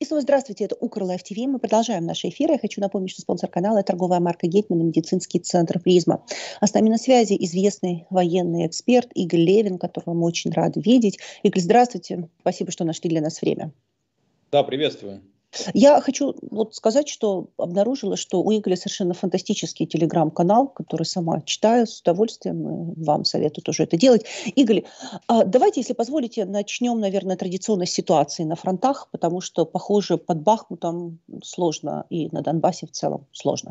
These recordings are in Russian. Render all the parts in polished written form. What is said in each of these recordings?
снова здравствуйте, это Укр-Лайв ТВ. Мы продолжаем наши эфиры. Я хочу напомнить, что спонсор канала – торговая марка «Гетман» и медицинский центр «Призма». А с нами на связи известный военный эксперт Игорь Левин, которого мы очень рады видеть. Игорь, здравствуйте. Спасибо, что нашли для нас время. Да, приветствую. Я хочу сказать, что обнаружила, что у Игоря совершенно фантастический телеграм-канал, который сама читаю с удовольствием. Вам советую тоже это делать. Игорь, давайте, если позволите, начнем, наверное, традиционно с ситуации на фронтах, потому что, похоже, под Бахмутом сложно и на Донбассе в целом сложно.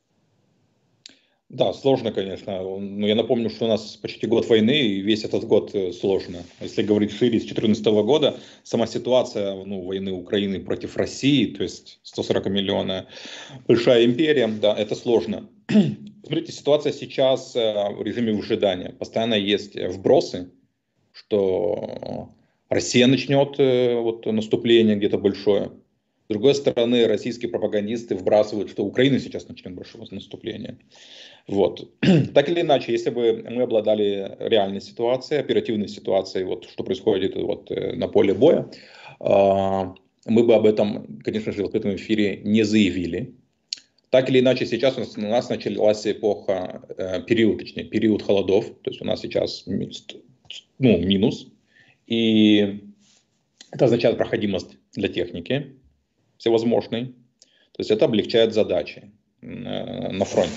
Да, сложно, конечно. Но я напомню, что у нас почти год войны, и весь этот год сложно. Если говорить шире, с 2014 года, сама ситуация войны Украины против России, то есть 140 миллионов, большая империя, да, это сложно. Смотрите, ситуация сейчас в режиме выжидания. Постоянно есть вбросы, что Россия начнет наступление где-то большое. С другой стороны, российские пропагандисты вбрасывают, что Украина сейчас начнет большое наступление. Так или иначе, если бы мы обладали реальной ситуацией, оперативной ситуацией, что происходит на поле боя, мы бы об этом, конечно же, в открытом эфире не заявили. Так или иначе, сейчас у нас началась эпоха, период холодов, то есть у нас сейчас минус, и это означает проходимость для техники всевозможной, то есть это облегчает задачи на фронте.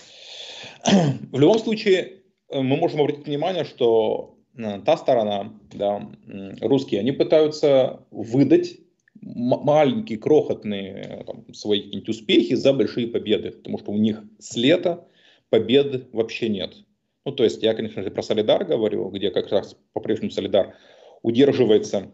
В любом случае, мы можем обратить внимание, что та сторона, да, русские, они пытаются выдать маленькие, крохотные свои какие-нибудь успехи за большие победы, потому что у них с лета побед вообще нет. То есть я, конечно же, про Солидар говорю, где как раз по-прежнему Солидар удерживается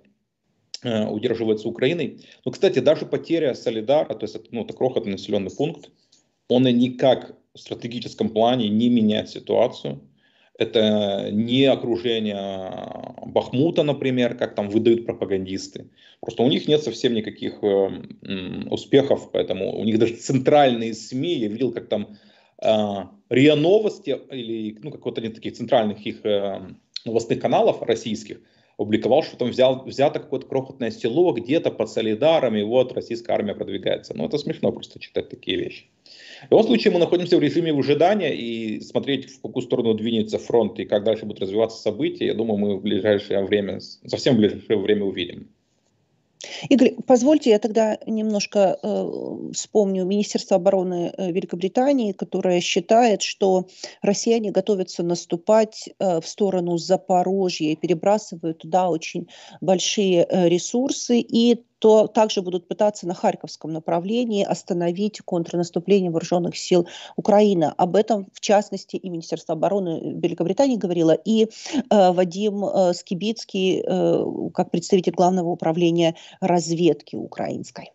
Украиной. Но, кстати, даже потеря Солидара, то есть это крохотный населенный пункт, он и никак в стратегическом плане не меняет ситуацию. Это не окружение Бахмута, например, как там выдают пропагандисты. Просто у них нет совсем никаких успехов, поэтому у них даже центральные СМИ, я видел, как там РИА Новости или какого-то таких центральных их новостных каналов российских опубликовал, что там взято какое-то крохотное село где-то под Солидаром, и российская армия продвигается. Это смешно просто читать такие вещи. В любом случае мы находимся в режиме выжидания, и смотреть, в какую сторону двинется фронт и как дальше будут развиваться события, я думаю, мы совсем в ближайшее время увидим. Игорь, позвольте, я тогда немножко вспомню Министерство обороны Великобритании, которое считает, что россияне готовятся наступать в сторону Запорожья и перебрасывают туда очень большие ресурсы, и то также будут пытаться на Харьковском направлении остановить контрнаступление вооруженных сил Украины. Об этом, в частности, и Министерство обороны Великобритании говорило, и Вадим Скибицкий, как представитель Главного управления разведки украинской.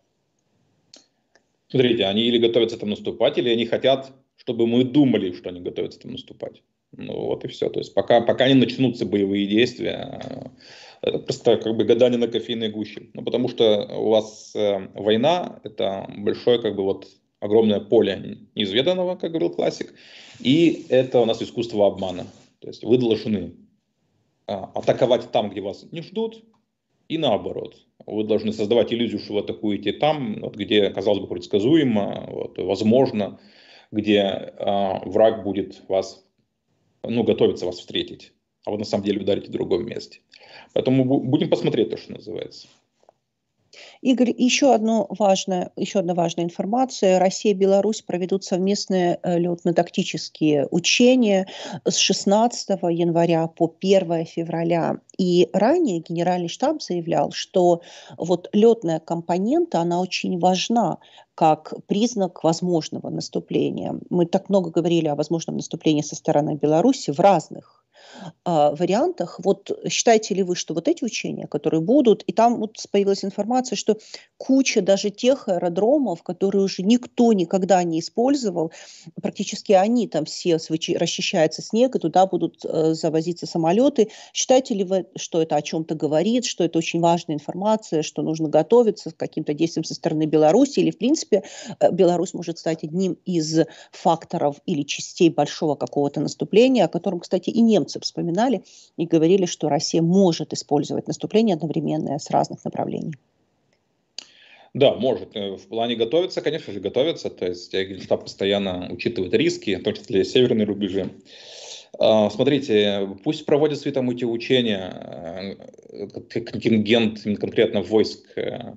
Смотрите, они или готовятся там наступать, или они хотят, чтобы мы думали, что они готовятся там наступать. И все. То есть пока не начнутся боевые действия, это просто гадание на кофейной гуще. Потому что у вас война, это большое огромное поле неизведанного, как говорил классик, и это у нас искусство обмана. То есть вы должны атаковать там, где вас не ждут, и наоборот. Вы должны создавать иллюзию, что вы атакуете там, где, казалось бы, предсказуемо, возможно, где враг будет готовится вас встретить, а вы на самом деле ударите в другом месте. Поэтому будем посмотреть то, что называется. Игорь, еще одна важная информация. Россия и Беларусь проведут совместные летно-тактические учения с 16 января по 1 февраля. И ранее Генеральный штаб заявлял, что летная компонента, она очень важна как признак возможного наступления. Мы так много говорили о возможном наступлении со стороны Беларуси в разных вариантах. Считаете ли вы, что эти учения, которые будут, и там появилась информация, что куча даже тех аэродромов, которые уже никто никогда не использовал, практически они там все расчищается снег, и туда будут завозиться самолеты. Считаете ли вы, что это о чем-то говорит, что это очень важная информация, что нужно готовиться к каким-то действиям со стороны Беларуси, или в принципе Беларусь может стать одним из факторов или частей большого какого-то наступления, о котором, кстати, и немцы вспоминали и говорили, что Россия может использовать наступление одновременно с разных направлений? Да, может. В плане готовиться, конечно же, готовиться. То есть Генштаб постоянно учитывает риски, в том числе северные рубежи. Смотрите, пусть проводят свои там эти учения, контингент конкретно войск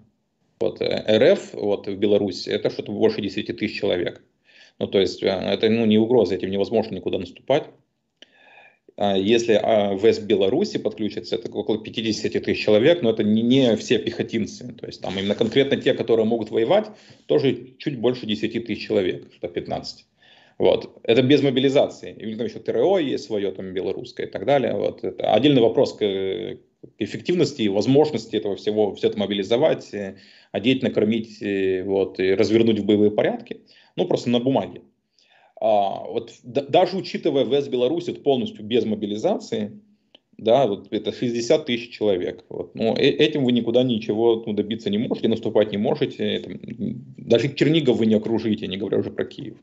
РФ в Беларуси, это что-то больше 10 тысяч человек. Ну, то есть это не угроза, этим невозможно никуда наступать. Если ВС Беларуси подключится, это около 50 тысяч человек, но это не все пехотинцы. То есть там именно конкретно те, которые могут воевать, тоже чуть больше 10 тысяч человек, что 15. Вот. Это без мобилизации. И там еще ТРО есть свое, там, белорусское и так далее. Вот. Это отдельный вопрос к эффективности и возможности этого всего, все это мобилизовать, одеть, накормить и развернуть в боевые порядки. Ну, просто на бумаге. Даже учитывая ВС Беларусь полностью без мобилизации, да, это 60 тысяч человек. Этим вы никуда ничего добиться не можете, наступать не можете. Даже Чернигов вы не окружите, не говоря уже про Киев.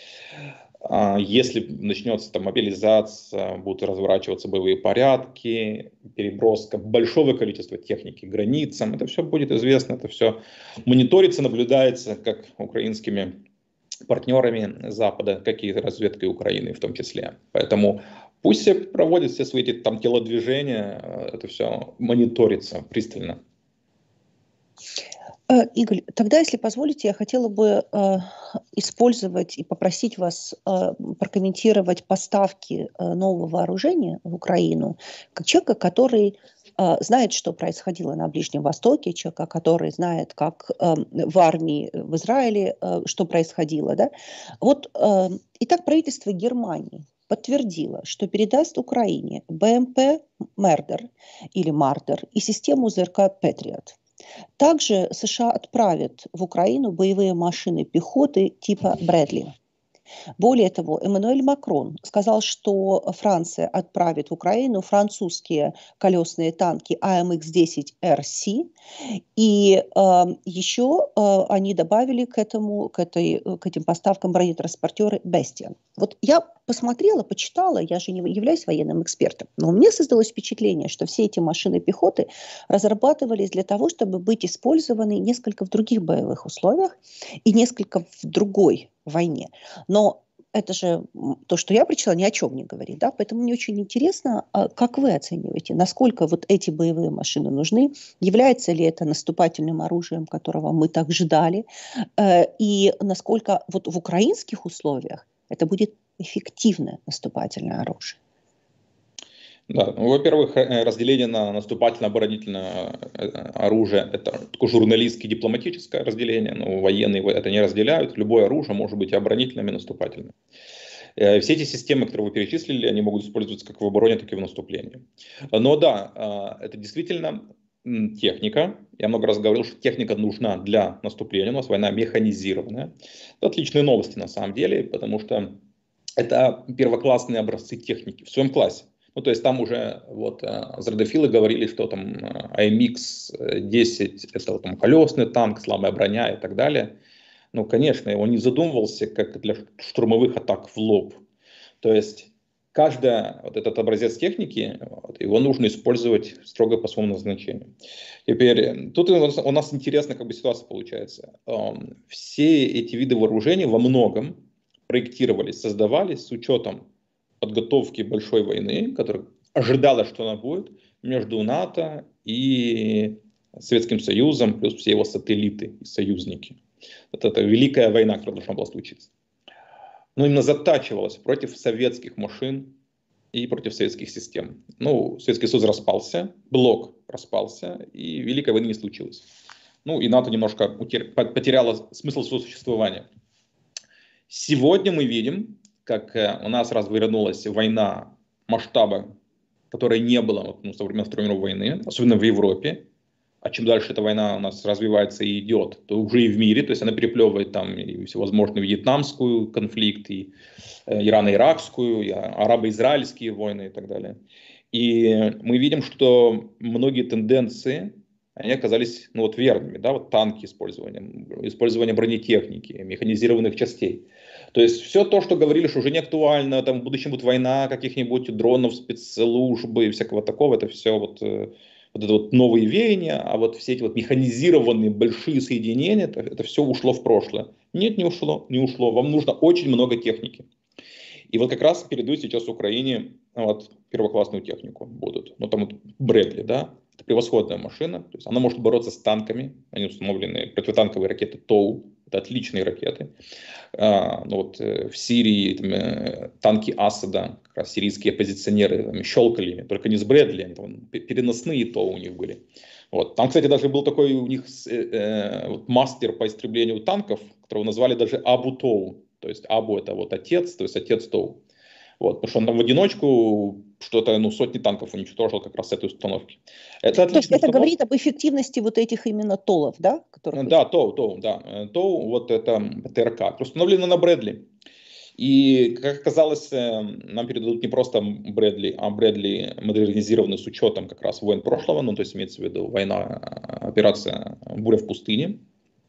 Если начнется мобилизация, будут разворачиваться боевые порядки, переброска большого количества техники к границам, это все будет известно, это все мониторится, наблюдается как украинскими партнерами Запада, как и разведкой Украины в том числе. Поэтому пусть все проводят все свои телодвижения, это все мониторится пристально. Игорь, тогда, если позволите, я хотела бы использовать и попросить вас прокомментировать поставки нового вооружения в Украину, как человека, который знает, что происходило на Ближнем Востоке, человека, который знает, как в армии в Израиле, что происходило. Да? Итак, правительство Германии подтвердило, что передаст Украине БМП «Мердер» или «Мардер» и систему ЗРК «Патриот». Также США отправят в Украину боевые машины пехоты типа «Брэдли». Более того, Эммануэль Макрон сказал, что Франция отправит в Украину французские колесные танки АМХ-10РС, и еще они добавили к этим поставкам бронетранспортеры «Бестия». Вот я посмотрела, почитала, я же не являюсь военным экспертом, но у меня создалось впечатление, что все эти машины пехоты разрабатывались для того, чтобы быть использованы несколько в других боевых условиях и несколько в другой войне. Но это же то, что я прочитала, ни о чем не говорит. Да? Поэтому мне очень интересно, как вы оцениваете, насколько вот эти боевые машины нужны, является ли это наступательным оружием, которого мы так ждали, и насколько вот в украинских условиях это будет эффективное наступательное оружие. Да, во-первых, разделение на наступательно-оборонительное оружие – это такое журналистское, дипломатическое разделение, но военные это не разделяют. Любое оружие может быть и оборонительным, и наступательным. Все эти системы, которые вы перечислили, они могут использоваться как в обороне, так и в наступлении. Но да, это действительно техника. Я много раз говорил, что техника нужна для наступления. У нас война механизированная. Это отличные новости на самом деле, потому что это первоклассные образцы техники в своем классе. Ну, то есть там уже зрадофилы говорили, что там АМХ-10 это там колесный танк, слабая броня и так далее. Ну, конечно, он не задумывался как для штурмовых атак в лоб. То есть каждый этот образец техники, его нужно использовать строго по своему назначению. Теперь, тут у нас интересная ситуация получается. Все эти виды вооружений во многом проектировались, создавались с учетом подготовки большой войны, которая ожидалось, что она будет, между НАТО и Советским Союзом, плюс все его сателлиты и союзники. Вот это великая война, которая должна была случиться. Но именно затачивалась против советских машин и против советских систем. Ну, Советский Союз распался, блок распался, и Великой войны не случилось. Ну, и НАТО немножко потеряло смысл своего существования. Сегодня мы видим, как у нас развернулась война масштаба, которой не было со времен Второй мировой войны, особенно в Европе. А чем дальше эта война у нас развивается и идет, то уже и в мире, то есть она переплевывает там и всевозможную вьетнамскую конфликт, и ирано-иракскую, и арабо-израильские войны и так далее. И мы видим, что многие тенденции, они оказались верными, да, танки использование бронетехники, механизированных частей. То есть все то, что говорили, что уже не актуально, там в будущем будет война каких-нибудь дронов, спецслужбы и всякого такого, это все вот это вот новые веяния, а вот все эти вот механизированные большие соединения, это все ушло в прошлое. Нет, не ушло, не ушло. Вам нужно очень много техники. И вот как раз передают сейчас Украине вот, первоклассную технику будут. Ну, там вот Брэдли, да, это превосходная машина. То есть она может бороться с танками. Они установлены, противотанковые ракеты ТОУ. Это отличные ракеты. Ну, вот, в Сирии там, танки Асада, как раз сирийские оппозиционеры там, щелкали ими, только не с Брэдли, они там, переносные ТОУ у них были. Вот. Там, кстати, даже был такой у них вот, мастер по истреблению танков, которого назвали даже Абу Тоу. То есть Абу это вот отец, то есть отец Тоу. Вот, потому что он там в одиночку что-то, ну, сотни танков уничтожил как раз с этой установки. Это То есть отличная это установка. говорит об эффективности вот этих именно ТОЛов, да? Которых Да, ТОУ, да. ТОУ, вот это ТРК, установлено на Брэдли. И, как оказалось, нам передадут не просто Брэдли, а Брэдли модернизированный с учетом как раз войн прошлого, ну, то есть имеется в виду война, операция «Буря в пустыне».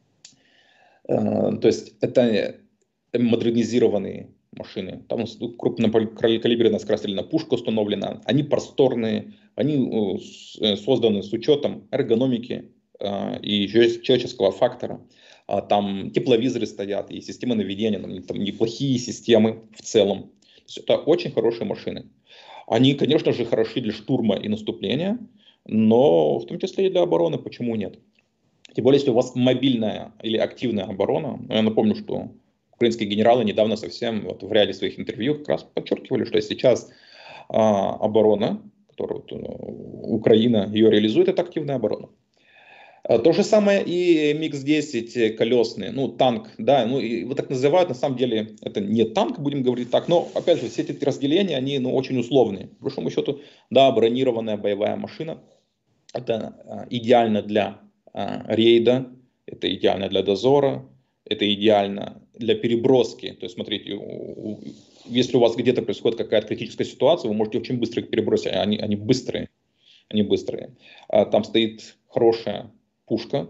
То есть это модернизированные машины. Там крупнокалиберная скорострельная пушка установлена. Они просторные, они созданы с учетом эргономики и человеческого фактора. Там тепловизоры стоят, и системы наведения, там неплохие системы в целом. То есть это очень хорошие машины. Они, конечно же, хороши для штурма и наступления, но в том числе и для обороны. Почему нет? Тем более, если у вас мобильная или активная оборона. Я напомню, что украинские генералы недавно совсем вот в ряде своих интервью как раз подчеркивали, что сейчас оборона, которую вот, Украина ее реализует, это активная оборона. То же самое и МиГ-10 колесные, ну танк, да, ну его так называют, на самом деле это не танк, будем говорить так, но опять же все эти разделения, они ну, очень условные. По большому счету, да, бронированная боевая машина, это идеально для рейда, это идеально для дозора, это идеально для переброски. То есть, смотрите, если у вас где-то происходит какая-то критическая ситуация, вы можете очень быстро их перебросить, они быстрые. Они быстрые. Там стоит хорошая пушка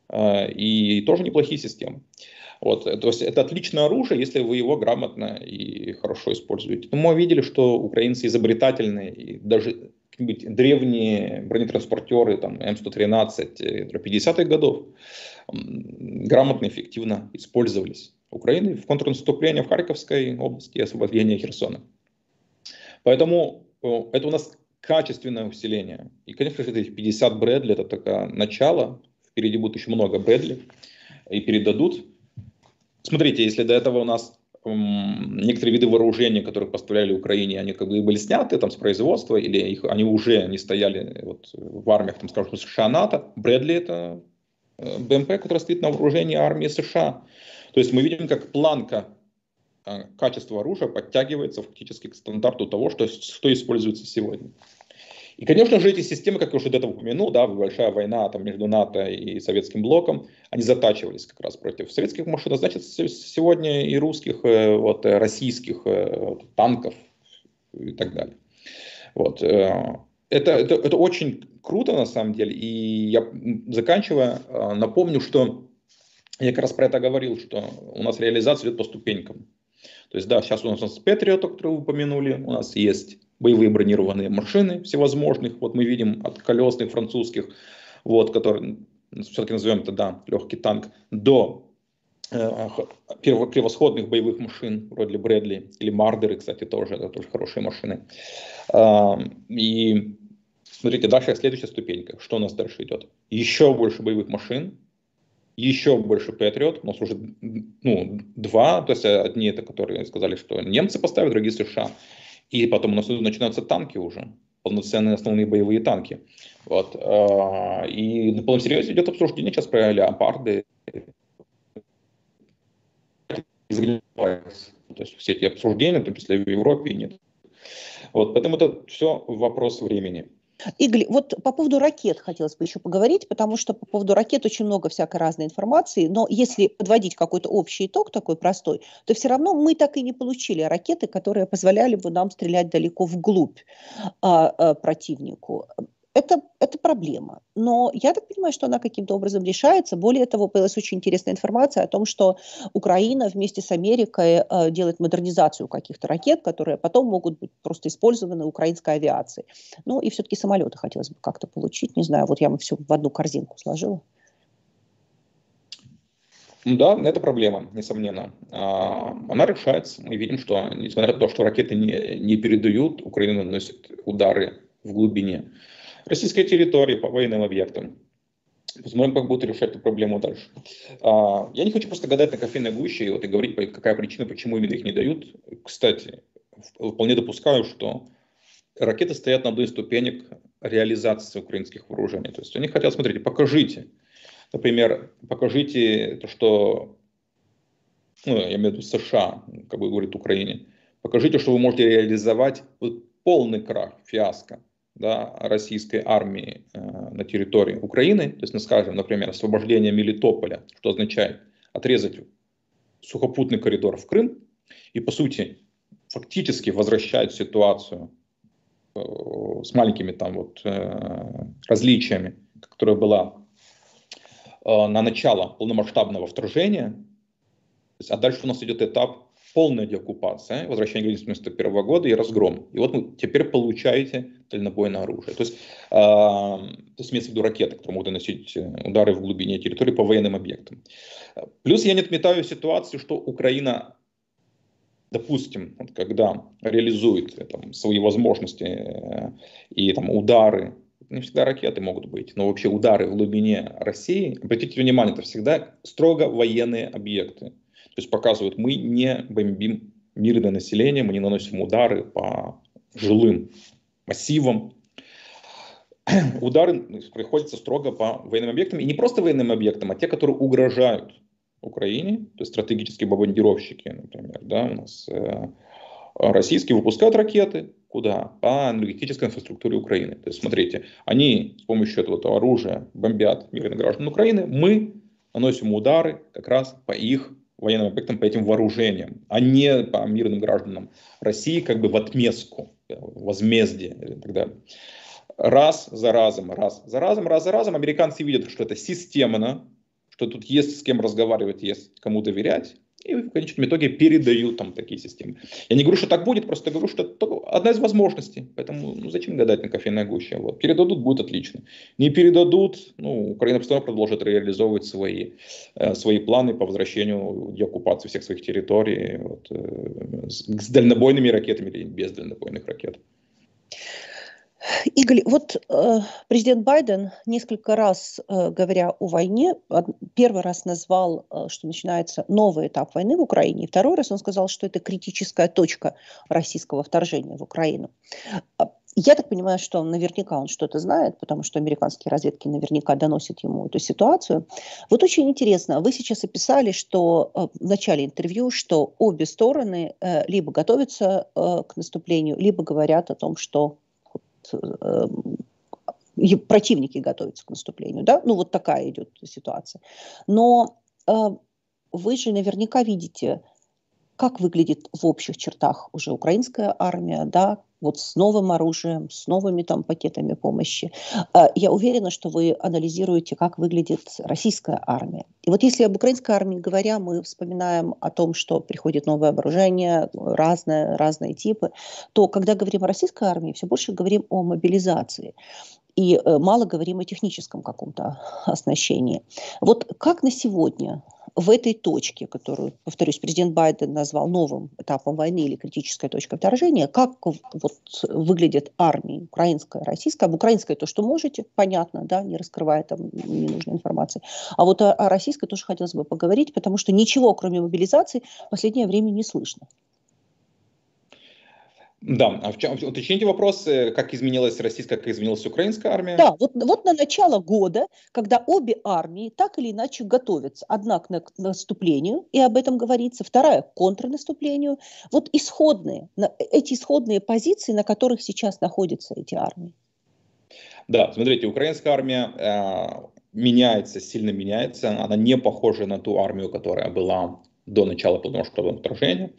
и тоже неплохие системы. Вот, то есть это отличное оружие, если вы его грамотно и хорошо используете. Но мы видели, что украинцы изобретательные, и даже древние бронетранспортеры, там, М113, 50-х годов, грамотно, эффективно использовались Украиной в контрнаступлении в Харьковской области и освобождении Херсона. Поэтому это у нас качественное усиление. И, конечно же, эти 50 Брэдли, это только начало. Впереди будет еще много Брэдли. И передадут. Смотрите, если до этого у нас некоторые виды вооружения, которые поставляли Украине, они как бы были сняты там, с производства, или они уже не стояли вот, в армиях, там, скажем, США, НАТО. Брэдли это БМП, который стоит на вооружении армии США. То есть мы видим, как планка качества оружия подтягивается фактически к стандарту того, что используется сегодня. И, конечно же, эти системы, как я уже до этого упомянул, да, большая война там, между НАТО и Советским блоком, они затачивались как раз против советских машин, а значит, сегодня и русских, вот, российских танков и так далее. Вот. Это очень круто, на самом деле. И я, заканчивая, напомню, что я как раз про это говорил, что у нас реализация идет по ступенькам. То есть, да, сейчас у нас Патриот, который вы упомянули, у нас есть боевые бронированные машины всевозможных, вот мы видим от колесных французских, вот, которые, все-таки назовем это, да, легкий танк, до превосходных боевых машин, вроде Брэдли или Мардеры, кстати, тоже, это тоже хорошие машины. И смотрите, дальше следующая ступенька, что у нас дальше идет? Еще больше боевых машин, еще больше Патриот, у нас уже ну, два, то есть одни это, которые сказали, что немцы поставят, другие США. И потом у нас начинаются танки уже, полноценные основные боевые танки. Вот. И на полном серьезе идет обсуждение сейчас про леопарды. То есть все эти обсуждения, в том числе в Европе, нет. Вот. Поэтому это все вопрос времени. Игорь, вот по поводу ракет хотелось бы еще поговорить, потому что по поводу ракет очень много всякой разной информации, но если подводить какой-то общий итог такой простой, то все равно мы так и не получили ракеты, которые позволяли бы нам стрелять далеко вглубь противнику. это проблема. Но я так понимаю, что она каким-то образом решается. Более того, появилась очень интересная информация о том, что Украина вместе с Америкой делает модернизацию каких-то ракет, которые потом могут быть просто использованы украинской авиацией. Ну и все-таки самолеты хотелось бы как-то получить. Не знаю, вот я все в одну корзинку сложила. Да, это проблема, несомненно. Она решается. Мы видим, что, несмотря на то, что ракеты не передают, Украина наносит удары в глубине российской территории по военным объектам. Посмотрим, как будут решать эту проблему дальше. Я не хочу просто гадать на кофейной гуще и говорить, какая причина, почему именно их не дают. Кстати, вполне допускаю, что ракеты стоят на одной из ступенек реализации украинских вооружений. То есть они хотят, смотрите, покажите. Например, покажите то, что, я имею в виду США, как бы говорит Украине, покажите, что вы можете реализовать полный крах, фиаско, да, российской армии на территории Украины. То есть, скажем, например, освобождение Мелитополя, что означает отрезать сухопутный коридор в Крым и, по сути, фактически возвращать ситуацию с маленькими различиями, которая была на начало полномасштабного вторжения, а дальше у нас идет этап полной деоккупации, возвращение границ 1991 года и разгром. И вот вы теперь получаете дальнобойное оружие. То есть имеется в виду ракеты, которые могут наносить удары в глубине территории по военным объектам. Плюс я не отметаю ситуацию, что Украина, допустим, когда реализует свои возможности и удары, не всегда ракеты могут быть, но вообще удары в глубине России, обратите внимание, это всегда строго военные объекты. То есть показывают, мы не бомбим мирное население, мы не наносим удары по жилым массивам. Удары приходятся строго по военным объектам, и не просто военным объектам, а те, которые угрожают Украине, то есть стратегические бомбардировщики, например, да, у нас российские выпускают ракеты, куда? По энергетической инфраструктуре Украины. То есть, смотрите, они с помощью этого оружия бомбят мирных граждан Украины, мы наносим удары как раз по их военным объектам, по этим вооружениям, а не по мирным гражданам России, как бы в отместку, возмездие и так далее. Раз за разом американцы видят, что это системно, что тут есть с кем разговаривать, есть кому доверять, и в конечном итоге передают такие системы. Я не говорю, что так будет, просто говорю, что это одна из возможностей. Поэтому зачем гадать на кофейной гуще? Передадут, будет отлично. Не передадут, Украина постоянно продолжит реализовывать свои планы по возвращению деоккупации всех своих территорий с дальнобойными ракетами или без дальнобойных ракет. Игорь, президент Байден несколько раз, говоря о войне, первый раз назвал, что начинается новый этап войны в Украине, и второй раз он сказал, что это критическая точка российского вторжения в Украину. Я так понимаю, что наверняка он что-то знает, потому что американские разведки наверняка доносят ему эту ситуацию. Вот очень интересно, вы сейчас описали, что в начале интервью, что обе стороны либо готовятся к наступлению, либо говорят о том, что противники готовятся к наступлению, да? Такая идет ситуация. Но вы же наверняка видите, как выглядит в общих чертах уже украинская армия, да, с новым оружием, с новыми пакетами помощи. Я уверена, что вы анализируете, как выглядит российская армия. И если об украинской армии говоря, мы вспоминаем о том, что приходит новое вооружение, разные типы, то когда говорим о российской армии, все больше говорим о мобилизации. И мало говорим о техническом каком-то оснащении. Как на сегодня в этой точке, которую, повторюсь, президент Байден назвал новым этапом войны или критической точкой вторжения, как выглядят армии украинская, российская? Об украинской то, что можете, понятно, да, не раскрывая ненужной информации. А о российской тоже хотелось бы поговорить, потому что ничего, кроме мобилизации, в последнее время не слышно. Да, уточните вопрос, как изменилась российская, как изменилась украинская армия? Да, на начало года, когда обе армии так или иначе готовятся. Одна к наступлению, и об этом говорится, вторая к контрнаступлению. Эти исходные позиции, на которых сейчас находятся эти армии. Да, смотрите, украинская армия меняется, сильно меняется. Она не похожа на ту армию, которая была до начала полномасштабного вторжения.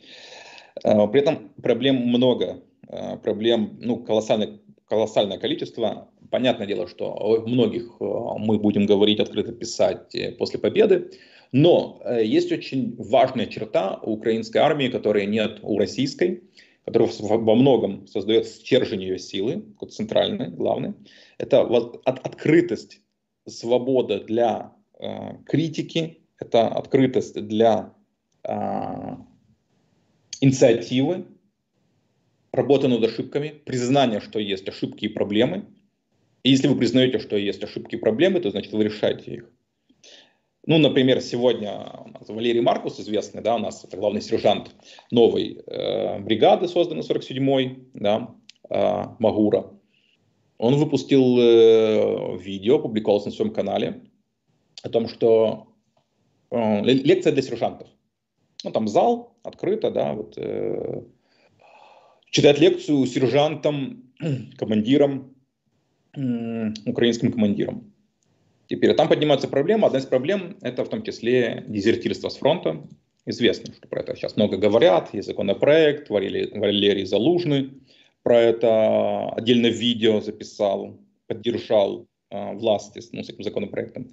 При этом проблем много, колоссальное количество. Понятное дело, что о многих мы будем говорить, открыто писать после победы. Но есть очень важная черта у украинской армии, которой нет у российской, которая во многом создает стержень ее силы, центральный, главный. Это открытость, свобода для критики, это открытость для инициативы, работа над ошибками, признание, что есть ошибки и проблемы. И если вы признаете, что есть ошибки и проблемы, то значит вы решаете их. Ну, например, сегодня Валерий Маркус, известный, да, у нас это главный сержант новой бригады, созданной 47-й, да, Магура. Он выпустил видео, опубликовалось на своем канале, о том, что лекция для сержантов. Ну, там зал, открыто, да, вот, читает лекцию сержантам, командирам, украинским командирам. Теперь там поднимается проблема. Одна из проблем – это в том числе дезертирство с фронта. Известно, что про это сейчас много говорят. Есть законопроект, Валерий Залужный про это отдельно видео записал, поддержал власти с этим законопроектом.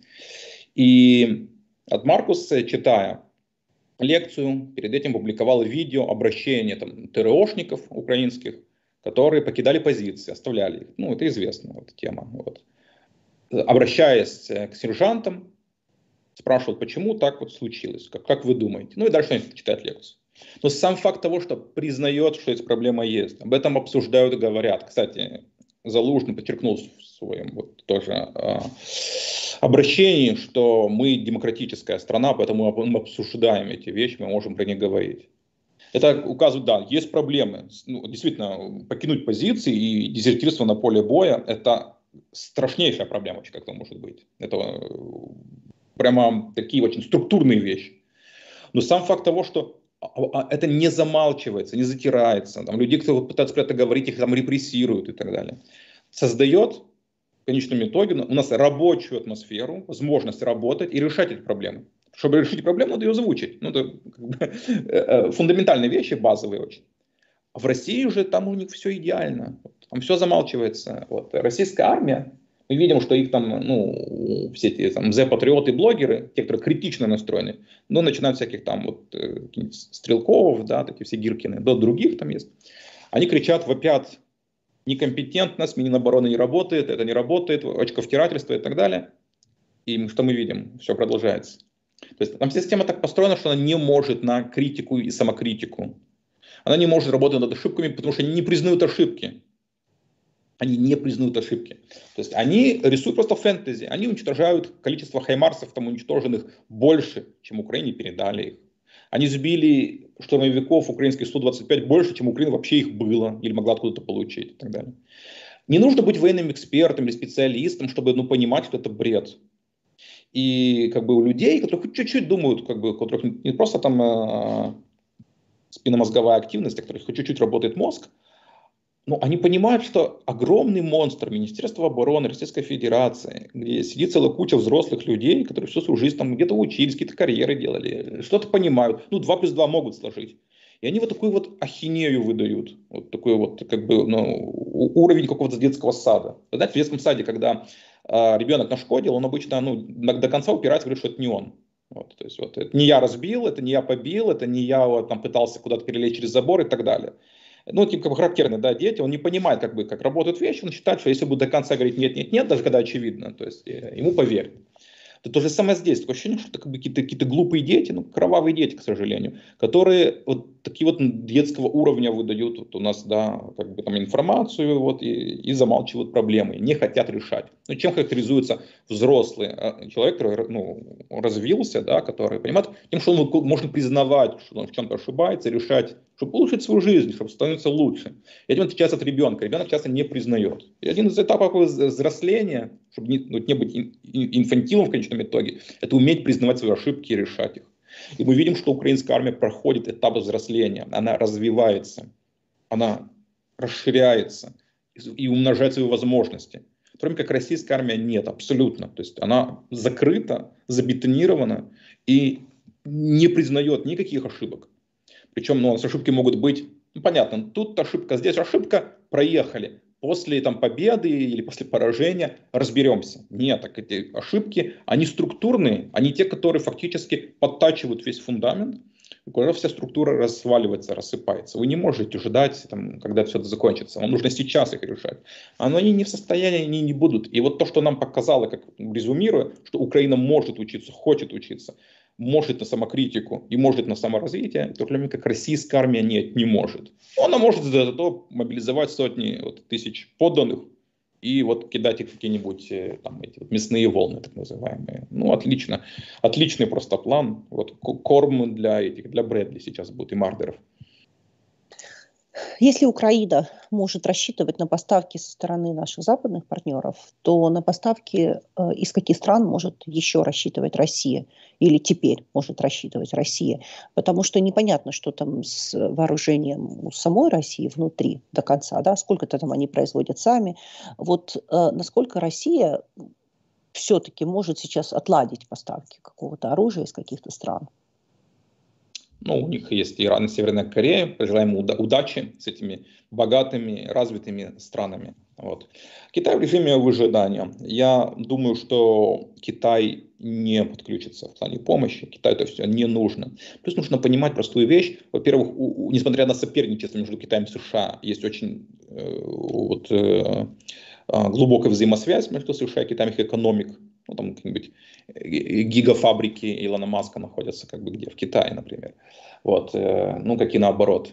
И от Маркуса, читая лекцию, перед этим публиковал видео обращения ТРОшников украинских, которые покидали позиции, оставляли их. Ну, это известная вот тема. Вот. Обращаясь к сержантам, спрашивают, почему так вот случилось, как вы думаете. Ну и дальше они читают лекцию. Но сам факт того, что признает, что эта проблема есть, об этом обсуждают и говорят. Кстати, Залужный подчеркнул в своем вот тоже обращении, что мы демократическая страна, поэтому мы обсуждаем эти вещи, мы можем про них говорить. Это указывает, да, есть проблемы. Ну, действительно, покинуть позиции и дезертирство на поле боя – это страшнейшая проблема, как это может быть. Это прямо такие очень структурные вещи. Но сам факт того, что это не замалчивается, не затирается, там, людей, кто пытаются про это говорить, их там репрессируют и так далее, создает в конечном итоге у нас рабочую атмосферу, возможность работать и решать эти проблемы. Чтобы решить проблему, надо ее озвучить. Ну, это фундаментальные вещи, базовые очень. А в России уже там у них все идеально. Там все замалчивается. Вот. Российская армия, мы видим, что их там, ну, все эти там зе-патриоты, блогеры, те, которые критично настроены, ну, начинают всяких там вот Стрелковых, да, такие все Гиркины, до других там есть. Они кричат, вопят, некомпетентность, Минобороны не работает, это не работает, очковтирательство и так далее. И что мы видим? Все продолжается. То есть там система так построена, что она не может на критику и самокритику. Она не может работать над ошибками, потому что они не признают ошибки. Они не признают ошибки. То есть они рисуют просто фэнтези. Они уничтожают количество хаймарсов, там уничтоженных больше, чем Украине передали их. Они сбили штурмовиков украинских Су-25 больше, чем Украина вообще их было или могла откуда-то получить и так далее. Не нужно быть военным экспертом или специалистом, чтобы понимать, что это бред. И как бы у людей, которые хоть чуть-чуть думают, как бы, у которых не просто там спинномозговая активность, у которых хоть чуть-чуть работает мозг, но они понимают, что огромный монстр Министерства обороны Российской Федерации, где сидит целая куча взрослых людей, которые всю свою жизнь там где-то учились, какие-то карьеры делали, что-то понимают, ну 2 плюс 2 могут сложить. И они вот такую вот ахинею выдают, вот такой вот как бы уровень какого-то детского сада. Вы знаете, в детском саде, когда ребенок нашкодил, он обычно до конца упирается, говорит, что это не он. Вот, то есть вот, это не я разбил, это не я побил, это не я вот, там, пытался куда-то перелезть через забор и так далее. Ну, типа, как характерные, да, дети, он не понимает, как бы, как работают вещи, он считает, что если будет до конца говорить нет, нет, нет, даже когда очевидно, то есть ему поверят. Это то же самое здесь. Такое ощущение, что это как бы какие-то глупые дети, ну, кровавые дети, к сожалению, которые вот такие вот детского уровня выдают вот у нас, да, как бы там информацию вот, и замалчивают проблемы, не хотят решать. Ну, чем характеризуется взрослый человек, который развился, да, который понимает, тем, что он может признавать, что он в чем-то ошибается, решать, чтобы улучшить свою жизнь, чтобы становиться лучше. И этим отличается от ребенка. Ребенок часто не признает. И один из этапов взросления, чтобы не быть инфантилом в конечном итоге, это уметь признавать свои ошибки и решать их. И мы видим, что украинская армия проходит этап взросления, она развивается, она расширяется и умножает свои возможности. Кроме как российская армия нет, абсолютно. То есть она закрыта, забетонирована и не признает никаких ошибок. Причем ошибки могут быть, понятно, тут ошибка, здесь ошибка, проехали. после там победы или после поражения разберемся. Нет, так эти ошибки, они структурные, они те, которые фактически подтачивают весь фундамент, и когда вся структура разваливается, рассыпается. Вы не можете ждать, там, когда все это закончится. Вам нужно сейчас их решать. А они не в состоянии, они не будут. И вот то, что нам показало, как резюмируя, что Украина может учиться, хочет учиться, может на самокритику и может на саморазвитие, в то время как российская армия нет, не может. Она может зато мобилизовать сотни тысяч подданных и вот кидать их в какие-нибудь там эти вот мясные волны, так называемые. Ну, отлично. Отличный просто план. Вот корм для этих, для Брэдли сейчас будет и Мардеров. Если Украина может рассчитывать на поставки со стороны наших западных партнеров, то на поставки из каких стран может еще рассчитывать Россия? Или теперь может рассчитывать Россия? Потому что непонятно, что там с вооружением у самой России внутри до конца, да, сколько-то там они производят сами. Вот насколько Россия все-таки может сейчас отладить поставки какого-то оружия из каких-то стран? Ну, у них есть Иран и Северная Корея. Пожелаем удачи с этими богатыми, развитыми странами. Вот. Китай в режиме выжидания. Я думаю, что Китай не подключится в плане помощи. Китаю это все не нужно. Плюс нужно понимать простую вещь. Во-первых, несмотря на соперничество между Китаем и США, есть очень глубокая взаимосвязь между США и Китаем, их экономик. Ну, там какие-нибудь гигафабрики Илона Маска находятся как бы где? В Китае, например. Вот. Ну, как и наоборот.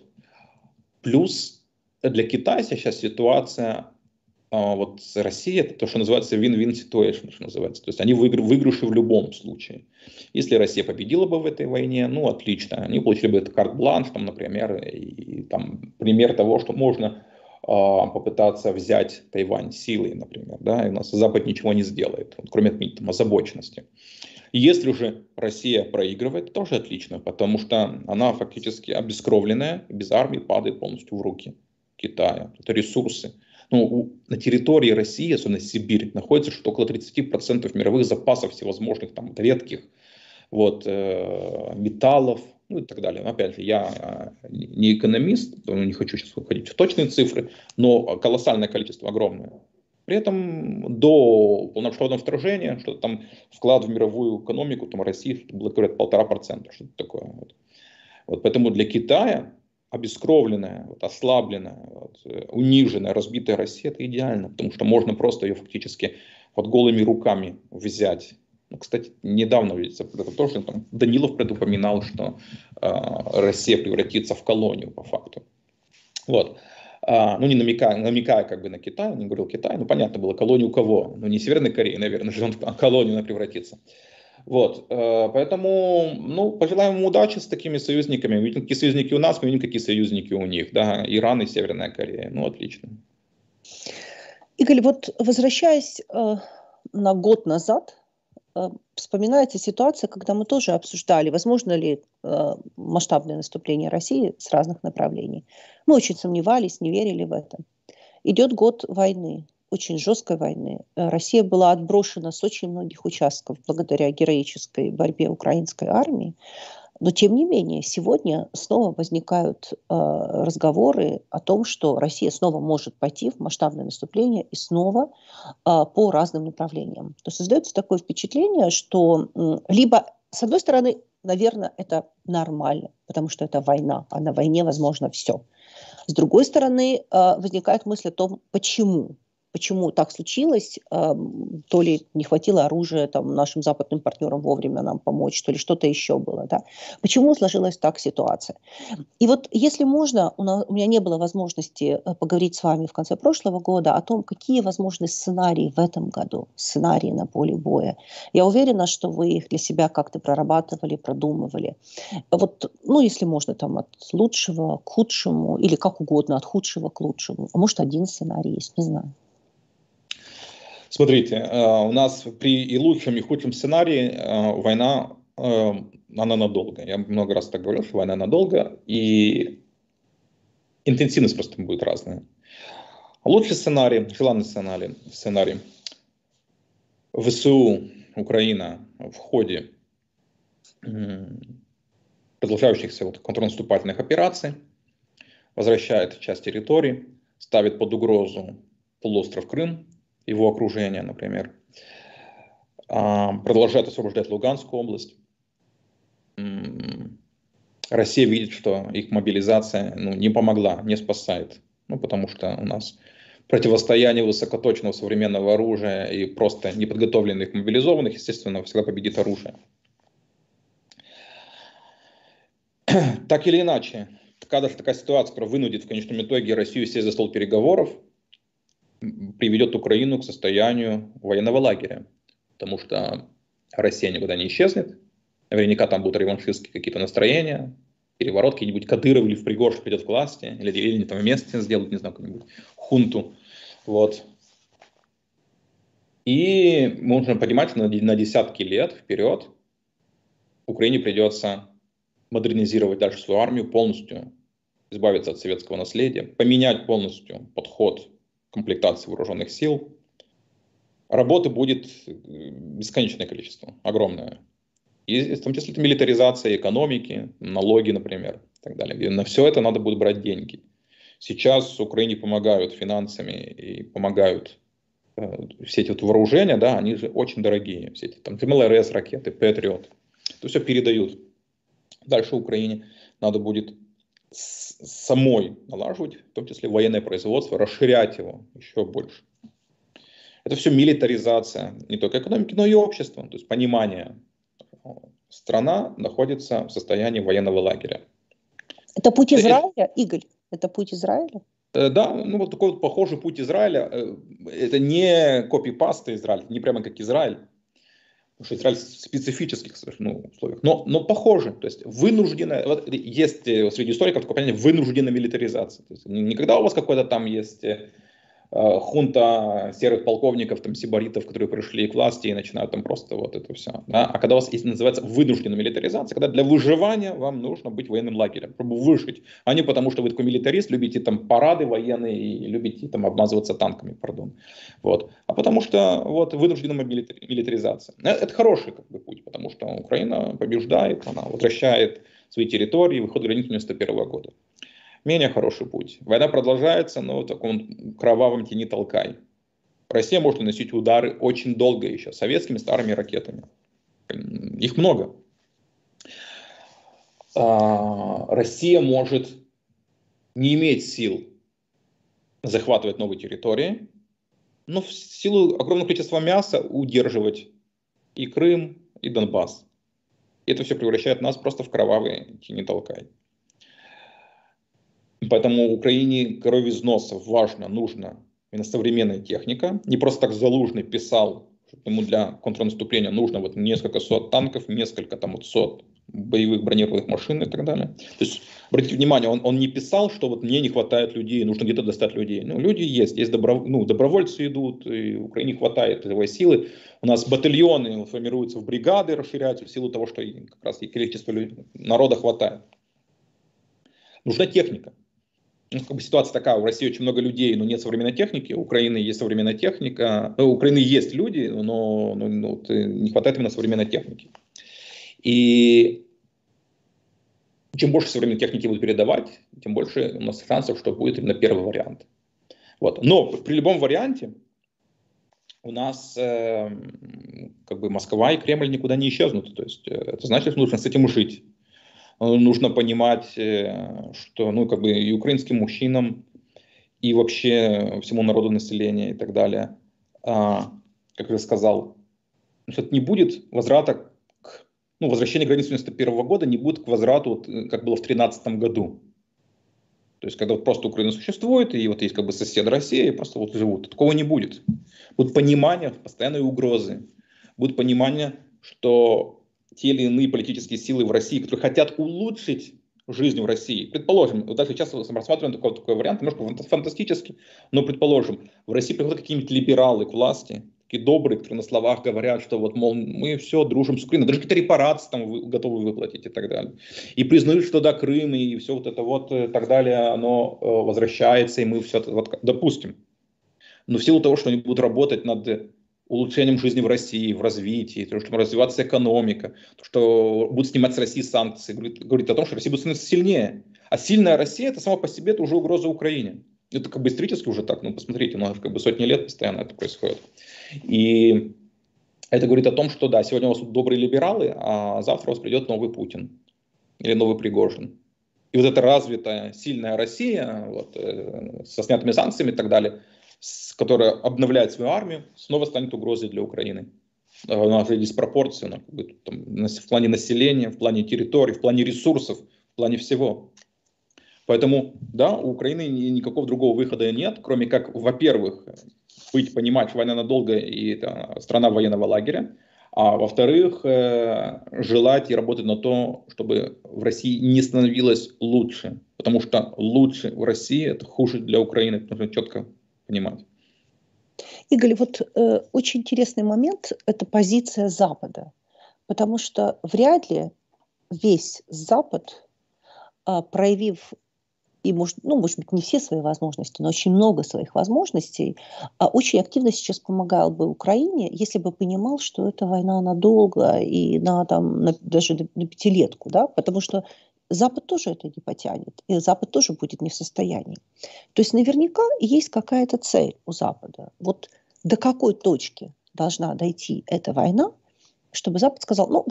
Плюс для Китая сейчас ситуация вот с Россией, это то, что называется win-win situation, что называется. То есть они выигрыши в любом случае. Если Россия победила бы в этой войне, ну, отлично. Они получили бы этот карт-бланш, там, например, и там пример того, что можно попытаться взять Тайвань силой, например, да, и у нас Запад ничего не сделает, кроме там, озабоченности. И если уже Россия проигрывает, тоже отлично, потому что она фактически обескровленная, без армии падает полностью в руки Китая. Это ресурсы. Ну, на территории России, особенно Сибирь, находится что около 30% мировых запасов всевозможных там редких вот, металлов, ну и так далее. Но, опять же, я не экономист, не хочу сейчас уходить в точные цифры, но колоссальное количество, огромное. При этом до полномасштабного вторжения, что-то там вклад в мировую экономику, там России, было, говорят, 1,5%, что-то такое. Вот поэтому для Китая обескровленная, вот, ослабленная, вот, униженная, разбитая Россия — это идеально, потому что можно просто ее фактически под голыми руками взять. Ну, кстати, недавно, видите, это тоже там, Данилов предупоминал, что Россия превратится в колонию по факту. Вот. Ну, не намекая как бы на Китай, не говорил Китай, ну, понятно было, колонию у кого? Ну, не Северной Кореи, наверное, же он в колонию она превратится. Вот, поэтому, ну, пожелаем ему удачи с такими союзниками. Мы видим, какие союзники у нас, мы видим, какие союзники у них, да, Иран и Северная Корея. Ну, отлично. Игорь, вот возвращаясь на год назад, вспоминается ситуация, когда мы тоже обсуждали, возможно ли масштабное наступление России с разных направлений. Мы очень сомневались, не верили в это. Идет год войны, очень жесткой войны. Россия была отброшена с очень многих участков благодаря героической борьбе украинской армии. Но, тем не менее, сегодня снова возникают разговоры о том, что Россия снова может пойти в масштабное наступление и снова по разным направлениям. То есть создается такое впечатление, что либо, с одной стороны, наверное, это нормально, потому что это война, а на войне возможно все. С другой стороны, возникает мысль о том, почему. Почему так случилось, то ли не хватило оружия там, нашим западным партнерам вовремя нам помочь, то ли что-то еще было. Да? Почему сложилась так ситуация? И вот если можно, у меня не было возможности поговорить с вами в конце прошлого года о том, какие возможны сценарии в этом году, сценарии на поле боя. Я уверена, что вы их для себя как-то прорабатывали, продумывали. Вот, ну, если можно, там, от лучшего к худшему, или как угодно, от худшего к лучшему. А может, один сценарий есть, не знаю. Смотрите, у нас при и лучшем, и худшем сценарии война, она надолго. Я много раз так говорил, что война надолго, и интенсивность просто будет разная. Лучший сценарий, желанный сценарий. ВСУ, Украина в ходе продолжающихся контрнаступательных операций возвращает часть территорий, ставит под угрозу полуостров Крым, его окружение, например, продолжают освобождать Луганскую область. Россия видит, что их мобилизация не помогла, не спасает. Потому что у нас противостояние высокоточного современного оружия и просто неподготовленных мобилизованных, естественно, всегда победит оружие. Так или иначе, даже такая ситуация, которая вынудит в конечном итоге Россию сесть за стол переговоров, приведет Украину к состоянию военного лагеря. Потому что Россия никуда не исчезнет. Наверняка там будут реваншистские какие-то настроения, переворот, какие-нибудь Кадыров или Пригожин придет к власти, или они там вместе сделают, не знаю, какую-нибудь хунту. Вот. И нужно понимать, что на десятки лет вперед Украине придется модернизировать дальше свою армию, полностью избавиться от советского наследия, поменять полностью подход к комплектации вооруженных сил. Работы будет бесконечное количество, огромное. И в том числе это милитаризация экономики, налоги, например, и так далее. И на все это надо будет брать деньги. Сейчас Украине помогают финансами и помогают все эти вот вооружения, да, они же очень дорогие. Все эти там МЛРС, ракеты, Патриот. Это все передают. Дальше Украине надо будет самой налаживать, в том числе военное производство, расширять его еще больше. Это все милитаризация не только экономики, но и общества. То есть понимание. Страна находится в состоянии военного лагеря. Это путь Израиля, Игорь? Это путь Израиля? Да, вот такой вот похожий путь Израиля. Это не копипаста Израиля, не прямо как Израиль. Потому что Израиль в специфических условиях. Но похоже. То есть вынужденная, вот есть среди историков такое понятие вынужденная милитаризация. То есть не когда у вас какой-то там есть хунта серых полковников, там, сибаритов, которые пришли к власти и начинают там просто вот это все. Да? А когда у вас есть, называется, вынужденная милитаризация, когда для выживания вам нужно быть военным лагерем, чтобы выжить, а не потому, что вы такой милитарист, любите там парады военные и любите там обмазываться танками, пардон. Вот. А потому что вот вынужденная милитаризация. Это хороший как бы путь, потому что Украина побеждает, она возвращает свои территории, выходит границ 1991 года. Менее хороший путь. Война продолжается, но в таком кровавом тени толкай. Россия может наносить удары очень долго еще, советскими старыми ракетами. Их много. Россия может не иметь сил захватывать новые территории, но в силу огромного количества мяса удерживать и Крым, и Донбасс. И это все превращает нас просто в кровавые тени толкай. Поэтому Украине кровь из носа важно, нужно именно современная техника. Не просто так Залужный писал, что ему для контрнаступления нужно вот несколько сот танков, несколько там вот сот боевых бронированных машин и так далее. То есть, обратите внимание, он не писал, что вот мне не хватает людей, нужно где-то достать людей. Ну, люди есть добровольцы идут, и Украине хватает этой силы. У нас батальоны формируются в бригады, расширяются в силу того, что как раз и количество народа хватает. Нужна техника. Как бы ситуация такая, у России очень много людей, но нет современной техники, у Украины есть современная техника, у Украины есть люди, но не хватает именно современной техники. И чем больше современной техники будут передавать, тем больше у нас шансов, что будет именно первый вариант. Вот. Но при любом варианте у нас как бы Москва и Кремль никуда не исчезнут. То есть это значит, что нужно с этим жить. Нужно понимать, что как бы и украинским мужчинам, и вообще всему народу населения и так далее, как я сказал, что не будет возврата возвращение границ 1991 года не будет к возврату, как было в 2013 году. То есть, когда вот просто Украина существует, и вот есть как бы сосед России, просто вот живут. Такого не будет. Будет понимание, постоянные угрозы. Будет понимание, что те или иные политические силы в России, которые хотят улучшить жизнь в России. Предположим, вот даже сейчас рассматриваем такой вариант, немножко фантастический, но предположим, в России приходят какие-нибудь либералы к власти, такие добрые, которые на словах говорят, что вот, мол, мы все дружим с Украиной, даже какие-то репарации там готовы выплатить и так далее. И признают, что да, Крым и все вот это вот и так далее, оно возвращается, и мы все это вот допустим. Но в силу того, что они будут работать над улучшением жизни в России, в развитии, то, что развиваться экономика, то, что будут снимать с России санкции, говорит о том, что Россия будет становиться сильнее. А сильная Россия, это сама по себе, это уже угроза Украине. Это как бы исторически уже так, ну посмотрите, ну как бы сотни лет постоянно это происходит. И это говорит о том, что да, сегодня у вас тут добрые либералы, а завтра у вас придет новый Путин или новый Пригожин. И вот эта развитая, сильная Россия, вот, со снятыми санкциями и так далее, которая обновляет свою армию, снова станет угрозой для Украины. У нас же диспропорция как бы, там, в плане населения, в плане территорий, в плане ресурсов, в плане всего. Поэтому, да, у Украины никакого другого выхода нет, кроме как, во-первых, понимать, что война надолго и это страна военного лагеря, а во-вторых, желать и работать на то, чтобы в России не становилось лучше, потому что лучше в России это хуже для Украины, это нужно четко понимать. Игорь, вот очень интересный момент – это позиция Запада, потому что вряд ли весь Запад, проявив и, может быть, не все свои возможности, но очень много своих возможностей, очень активно сейчас помогал бы Украине, если бы понимал, что это война надолго и даже на пятилетку, да, потому что Запад тоже это не потянет, и Запад тоже будет не в состоянии. То есть наверняка есть какая-то цель у Запада. Вот до какой точки должна дойти эта война, чтобы Запад сказал, ну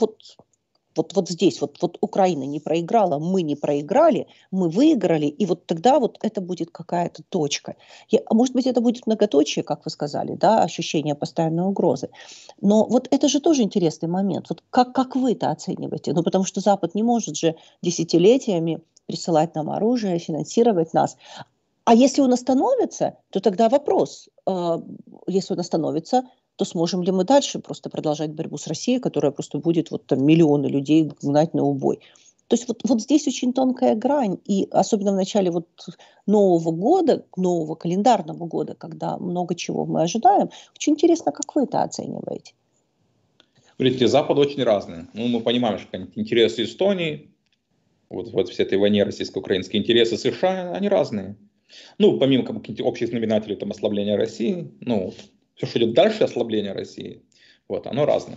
вот здесь, вот Украина не проиграла, мы не проиграли, мы выиграли, и вот тогда вот это будет какая-то точка. Может быть, это будет многоточие, как вы сказали, да, ощущение постоянной угрозы. Но вот это же тоже интересный момент. Вот как вы это оцениваете? Ну, потому что Запад не может же десятилетиями присылать нам оружие, финансировать нас. А если он остановится, то тогда вопрос, если он остановится, то сможем ли мы дальше просто продолжать борьбу с Россией, которая просто будет вот там миллионы людей гнать на убой. То есть вот здесь очень тонкая грань, и особенно в начале вот Нового года, нового календарного года, когда много чего мы ожидаем, очень интересно, как вы это оцениваете? Видите, Запад очень разный. Ну, мы понимаем, что интересы Эстонии, вот все этой войне российско-украинские интересы США, они разные. Ну, помимо как бы, каких-то общих знаменателей, там, ослабления России, ну, все, что идет дальше ослабления России, вот, оно разное.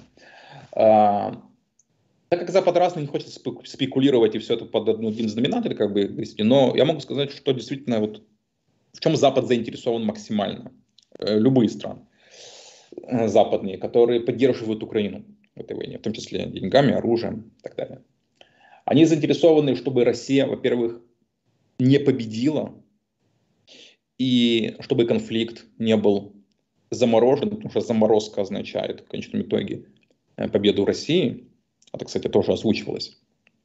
Так как Запад разный, не хочется спекулировать и все это под один знаменатель, как бы, но я могу сказать, что действительно вот в чем Запад заинтересован максимально. Любые страны западные, которые поддерживают Украину в этой войне, в том числе деньгами, оружием и так далее. Они заинтересованы, чтобы Россия, во-первых, не победила, и чтобы конфликт не был заморожен, потому что заморозка означает в конечном итоге победу России. Это, кстати, тоже озвучивалось.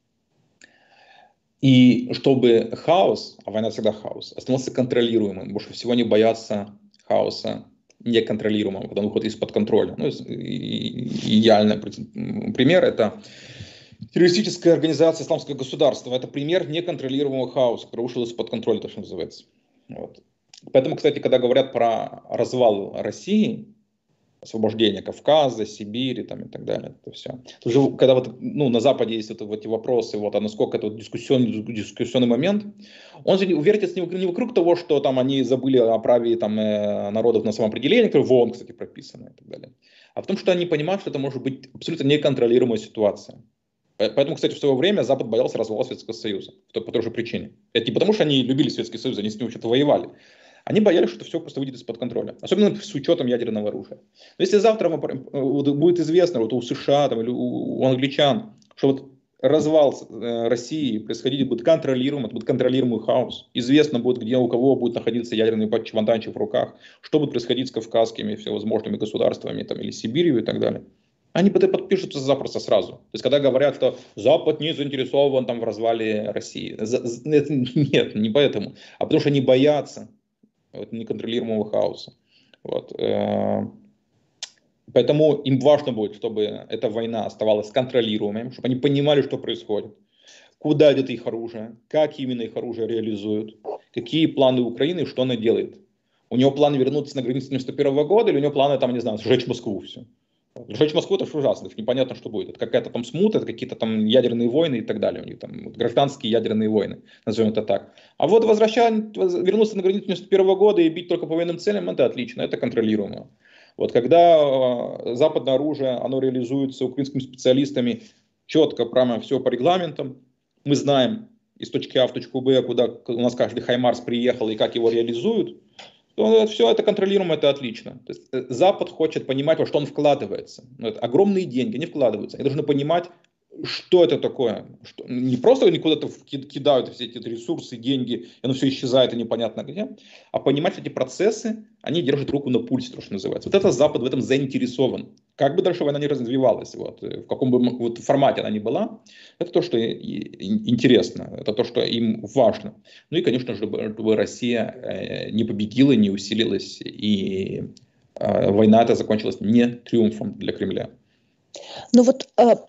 И чтобы хаос, а война всегда хаос, остановился контролируемым. Больше всего они боятся хаоса неконтролируемого, когда он выходит из-под контроля. Ну, идеальный пример – это террористическая организация «Исламское государство». Это пример неконтролируемого хаоса, который вышел из-под контроля, то, что называется. Вот. Поэтому, кстати, когда говорят про развал России, освобождение Кавказа, Сибири там, и так далее, это все. Уже, когда вот, ну, на Западе есть вот эти вопросы, вот, а насколько это дискуссионный момент, он же вертится не вокруг того, что там они забыли о праве там, народов на самоопределение, которое в ООН, кстати, прописано и так далее, а в том, что они понимают, что это может быть абсолютно неконтролируемая ситуация. Поэтому, кстати, в свое время Запад боялся развала Советского Союза. По той же причине. Это не потому, что они любили Советский Союз, они с ним вообще-то воевали. Они боялись, что все просто выйдет из-под контроля. Особенно с учетом ядерного оружия. Но если завтра будет известно вот у США там, или у англичан, что вот развал России происходить будет контролируемый, это будет контролируемый хаос. Известно будет, где у кого будет находиться ядерный чемоданчик в руках, что будет происходить с кавказскими всевозможными государствами там, или Сибирью и так далее. Они подпишутся запросто сразу. То есть, когда говорят, что Запад не заинтересован там, в развале России. Нет, не поэтому. А потому что они боятся неконтролируемого хаоса. Вот. Поэтому им важно будет, чтобы эта война оставалась контролируемой, чтобы они понимали, что происходит, куда идет их оружие, как именно их оружие реализуют, какие планы Украины, что она делает. У него планы вернуться на границу 1991 года, или у него планы, там, не знаю, сжечь Москву, все. Сжечь Москву — это ужасно, это непонятно, что будет. Это какая-то там смута, это какие-то там ядерные войны и так далее. У них там вот, гражданские ядерные войны, назовем это так. А вот вернуться на границу 1991 года и бить только по военным целям, это отлично, это контролируемо. Вот когда западное оружие, оно реализуется украинскими специалистами четко, прямо все по регламентам, мы знаем, из точки А в точку Б, куда у нас каждый Хаймарс приехал и как его реализуют, то все это контролируемо, это отлично. То есть Запад хочет понимать, во что он вкладывается. Это огромные деньги, они вкладываются. Они должны понимать, что это такое. Что, не просто они куда-то кидают все эти ресурсы, деньги, и оно все исчезает и непонятно где, а понимать эти процессы, они держат руку на пульсе, то, что называется. Вот это Запад в этом заинтересован. Как бы дальше война не развивалась, вот, в каком бы вот формате она ни была, это то, что интересно, это то, что им важно. Ну и, конечно, чтобы Россия не победила, не усилилась, и война эта закончилась не триумфом для Кремля. Но вот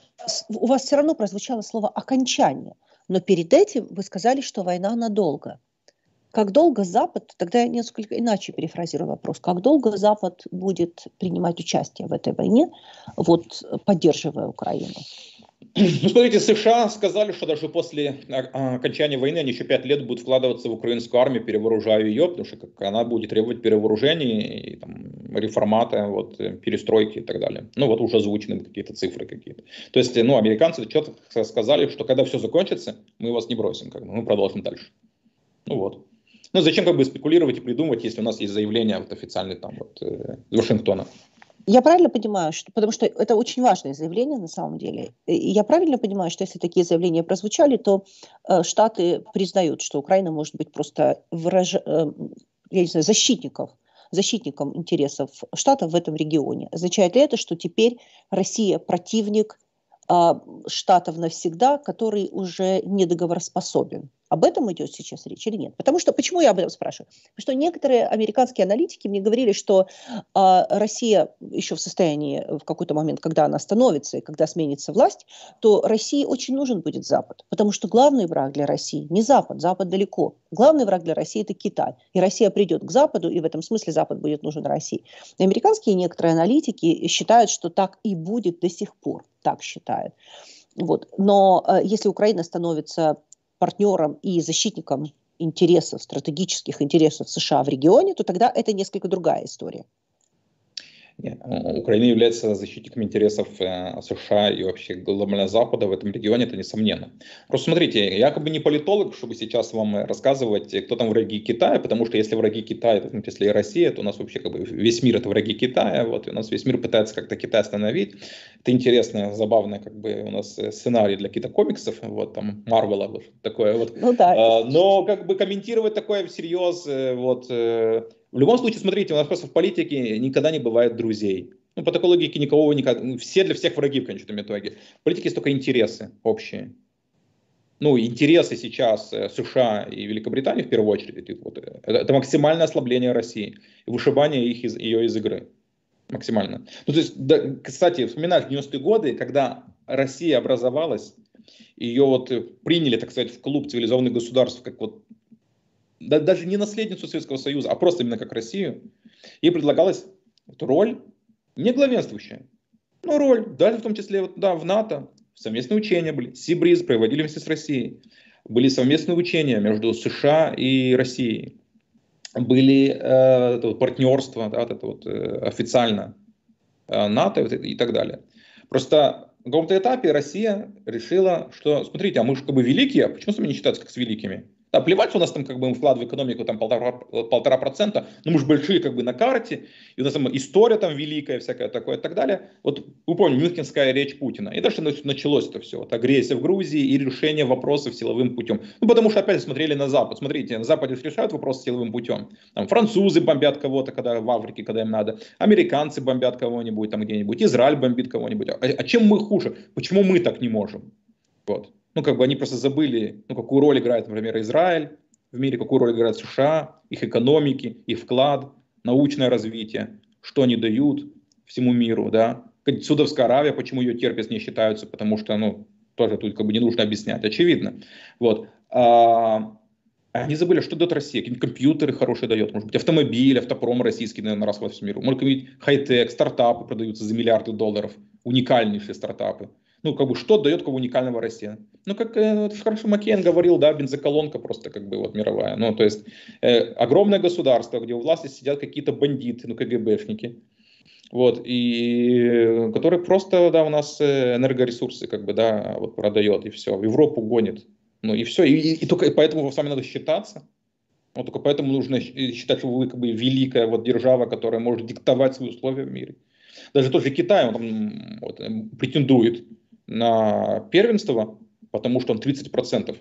у вас все равно прозвучало слово «окончание», но перед этим вы сказали, что война надолго. Как долго Запад, тогда я несколько иначе перефразирую вопрос, как долго Запад будет принимать участие в этой войне, вот, поддерживая Украину? Ну, смотрите, США сказали, что даже после окончания войны они еще 5 лет будут вкладываться в украинскую армию, перевооружая ее, потому что она будет требовать перевооружений, и, там, реформата, вот, перестройки и так далее. Ну, вот уже озвучены какие-то цифры какие-то. То есть, ну, американцы четко сказали, что когда все закончится, мы вас не бросим, как бы, мы продолжим дальше. Ну вот. Ну, зачем как бы спекулировать и придумывать, если у нас есть заявление вот, официальное там, вот, из Вашингтона? Я правильно понимаю, что, потому что это очень важное заявление на самом деле. И я правильно понимаю, что если такие заявления прозвучали, то Штаты признают, что Украина может быть просто я не знаю, защитником интересов Штатов в этом регионе. Означает ли это, что теперь Россия противник Штатов навсегда, который уже недоговороспособен? Об этом идет сейчас речь или нет? Потому что, почему я об этом спрашиваю? Потому что некоторые американские аналитики мне говорили, что Россия еще в состоянии в какой-то момент, когда она остановится и когда сменится власть, то России очень нужен будет Запад. Потому что главный враг для России не Запад, Запад далеко. Главный враг для России – это Китай. И Россия придет к Западу, и в этом смысле Запад будет нужен России. И американские некоторые аналитики считают, что так и будет до сих пор. Так считают. Вот. Но если Украина становится партнером и защитником интересов, стратегических интересов США в регионе, то тогда это несколько другая история. Нет, Украина является защитником интересов США и вообще глобального Запада в этом регионе, это несомненно. Просто смотрите, я как бы не политолог, чтобы сейчас вам рассказывать, кто там враги Китая, потому что если враги Китая, то, если и Россия, то у нас вообще как бы весь мир это враги Китая, вот, и у нас весь мир пытается как-то Китай остановить. Это интересно, забавно, как бы у нас сценарий для каких-то комиксов, вот там Марвела, вот такое вот. Ну, да. Но как бы комментировать такое всерьез, вот... В любом случае, смотрите, у нас просто в политике никогда не бывает друзей. Ну, по такой логике никого никогда... Все для всех враги в конечном итоге. В политике есть только интересы общие. Ну, интересы сейчас США и Великобритании в первую очередь, вот, это максимальное ослабление России. И вышибание ее из игры. Максимально. Ну, то есть, да, кстати, вспоминаешь 90-е годы, когда Россия образовалась, ее вот приняли, так сказать, в клуб цивилизованных государств, как вот даже не наследницу Советского Союза, а просто именно как Россию, ей предлагалась эту роль не главенствующая, но роль, даже в том числе вот, да, в НАТО, совместные учения были, Сибриз проводили вместе с Россией, были совместные учения между США и Россией, были это вот, партнерства, да, это вот, официально НАТО и так далее. Просто на каком-то этапе Россия решила, что, смотрите, а мы же как бы великие, а почему с нами не считаются как с великими? Да, плевать, что у нас там как бы вклад в экономику там 1,5%, но мы же большие как бы на карте, и у нас там история там великая, всякое такое и так далее. Вот вы помните, Мюнхенская речь Путина. И дальше началось это все. Вот, агрессия в Грузии и решение вопросов силовым путем. Ну, потому что опять смотрели на Запад. Смотрите, на Западе решают вопросы силовым путем. Там французы бомбят кого-то, когда в Африке, когда им надо. Американцы бомбят кого-нибудь там где-нибудь. Израиль бомбит кого-нибудь. А чем мы хуже? Почему мы так не можем? Вот. Ну, как бы они просто забыли, ну, какую роль играет, например, Израиль в мире, какую роль играет США, их экономики, их вклад, научное развитие, что они дают всему миру, да. Саудовская Аравия, почему ее терпят, не считаются, потому что, ну, тоже тут как бы не нужно объяснять, очевидно. Вот. Они забыли, что дает Россия, какие-нибудь компьютеры хорошие дает, может быть, автомобиль, автопром российский, наверное, раз во всем миру, может быть, хай-тек, стартапы продаются за миллиарды долларов, уникальнейшие стартапы. Ну, как бы, что дает кого уникального Россия? Ну, как хорошо Маккейн говорил, да, бензоколонка просто как бы вот мировая. Ну, то есть, огромное государство, где у власти сидят какие-то бандиты, ну, КГБшники, вот, и которые просто, да, у нас энергоресурсы, как бы, да, вот продает, и все, в Европу гонит. Ну и все. И только поэтому с вами надо считаться. Вот только поэтому нужно считать, что вы как бы великая вот держава, которая может диктовать свои условия в мире. Даже тот же Китай, он там, вот, претендует на первенство, потому что он 30%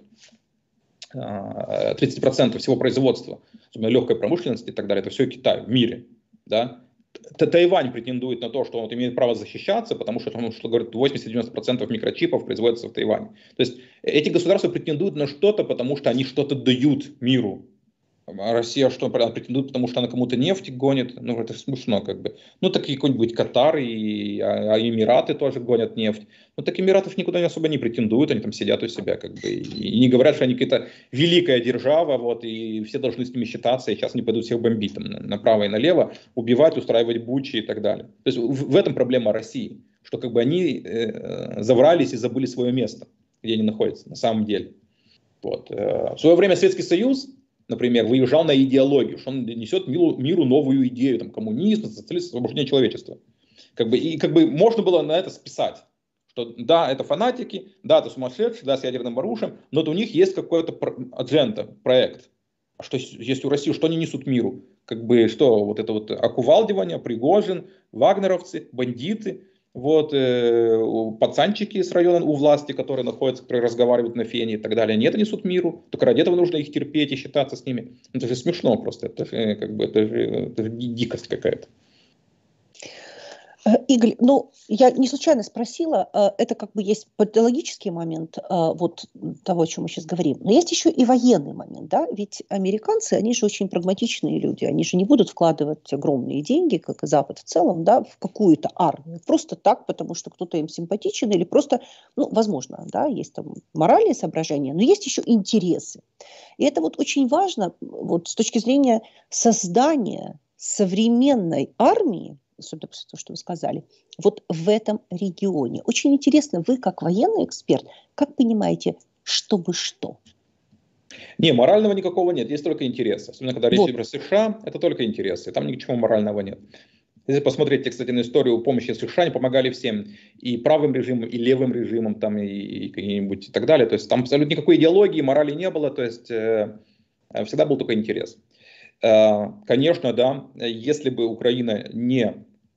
всего производства, особенно легкой промышленности и так далее, это все Китай в мире. Да? Тайвань претендует на то, что он имеет право защищаться, потому что, говорят, 80-90% микрочипов производится в Тайване. То есть эти государства претендуют на что-то, потому что они что-то дают миру. А Россия что, претендует, потому что она кому-то нефть гонит? Ну, это смешно как бы. Ну, так и какой-нибудь Катар и Эмираты тоже гонят нефть. Ну, так Эмиратов никуда особо не претендуют, они там сидят у себя как бы. И не говорят, что они какая-то великая держава, вот, и все должны с ними считаться, и сейчас они пойдут всех бомбить там, направо и налево, убивать, устраивать бучи и так далее. То есть в этом проблема России, что как бы они заврались и забыли свое место, где они находятся на самом деле. Вот. В свое время Советский Союз, например, выезжал на идеологию, что он несет миру новую идею, там, коммунизм, социализм, освобождение человечества. И как бы можно было на это списать, что да, это фанатики, да, это сумасшедшие, да, с ядерным оружием, но у них есть какой-то аджента, проект. А что есть у России, что они несут миру? Как бы что, вот это вот окувалдивание, Пригожин, вагнеровцы, бандиты, вот, пацанчики с района у власти, которые находятся, которые разговаривают на фене и так далее, они это несут миру. Только ради этого нужно их терпеть и считаться с ними. Это же смешно просто, это же дикость какая-то. Игорь, ну, я не случайно спросила, это как бы есть патологический момент вот того, о чем мы сейчас говорим, но есть еще и военный момент, да, ведь американцы, они же очень прагматичные люди, они же не будут вкладывать огромные деньги, как и Запад в целом, да, в какую-то армию, просто так, потому что кто-то им симпатичен или просто, ну, возможно, да, есть там моральные соображения, но есть еще интересы. И это вот очень важно вот с точки зрения создания современной армии, особенно после того, что вы сказали, вот в этом регионе. Очень интересно, вы как военный эксперт, как понимаете, чтобы что? Не, морального никакого нет, есть только интересы. Особенно, когда речь Вот. идет про США, это только интересы, там ничего морального нет. Если посмотреть, кстати, на историю помощи США, они помогали всем, и правым режимам, и левым режимам, там, и какие-нибудь и так далее. То есть там абсолютно никакой идеологии, морали не было, то есть всегда был только интерес. Конечно, да, если бы Украина не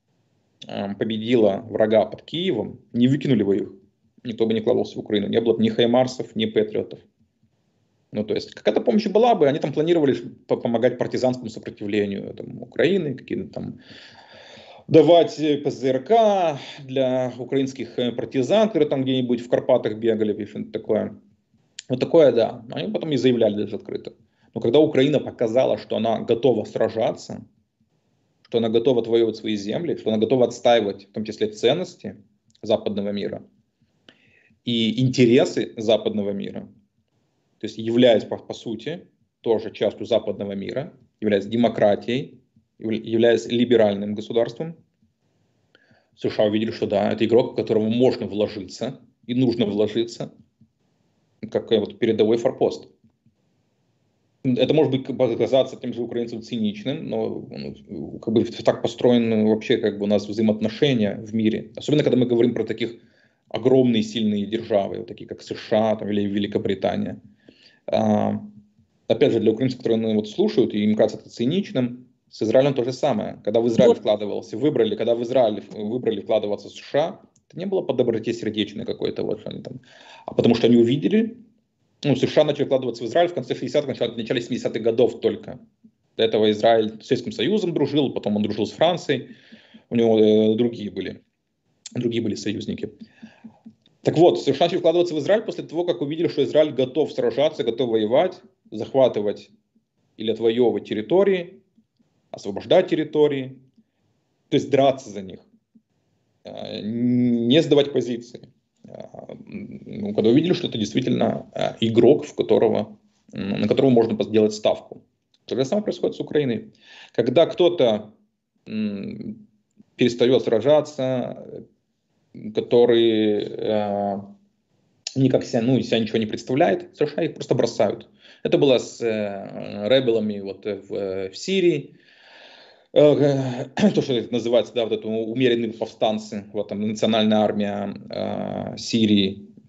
победила врага под Киевом, не выкинули бы их, никто бы не клался в Украину, не было бы ни хаймарсов, ни патриотов. Ну, то есть какая-то помощь была бы, они там планировали помогать партизанскому сопротивлению там, Украины, какие-то там давать ПЗРК для украинских партизан, которые там где-нибудь в Карпатах бегали, или что-то такое. Вот такое, да. Они потом и заявляли даже открыто. Но когда Украина показала, что она готова сражаться, что она готова отвоевывать свои земли, что она готова отстаивать, в том числе, ценности западного мира и интересы западного мира, то есть являясь, по сути, тоже частью западного мира, являясь демократией, являясь либеральным государством, США увидели, что да, это игрок, в которого можно вложиться и нужно вложиться, как вот передовой форпост. Это может быть показаться тем же украинцам циничным, но как бы так построены вообще как бы у нас взаимоотношения в мире. Особенно, когда мы говорим про таких огромные сильные державы, вот такие как США там, или Великобритания. Опять же, для украинцев, которые вот слушают, и им кажется это циничным, с Израилем то же самое. Когда в Израиль вкладывался, когда в Израиль выбрали вкладываться в США, это не было по доброте сердечной какой-то, вот, они там, а потому что они увидели, ну, США начали вкладываться в Израиль в конце 60-х, в начале 70-х годов только. До этого Израиль с Советским Союзом дружил, потом он дружил с Францией, у него другие были союзники. Так вот, США начали вкладываться в Израиль после того, как увидели, что Израиль готов сражаться, готов воевать, захватывать или отвоевывать территории, освобождать территории, то есть драться за них, не сдавать позиции. Когда увидели, что это действительно игрок, на которого можно сделать ставку. То же самое происходит с Украиной. Когда кто-то перестает сражаться, который никак себя ничего не представляет, США их просто бросают. Это было с ребелами вот в Сирии, то, что это называется, да, вот это умеренные повстанцы, вот там национальная армия Сирии,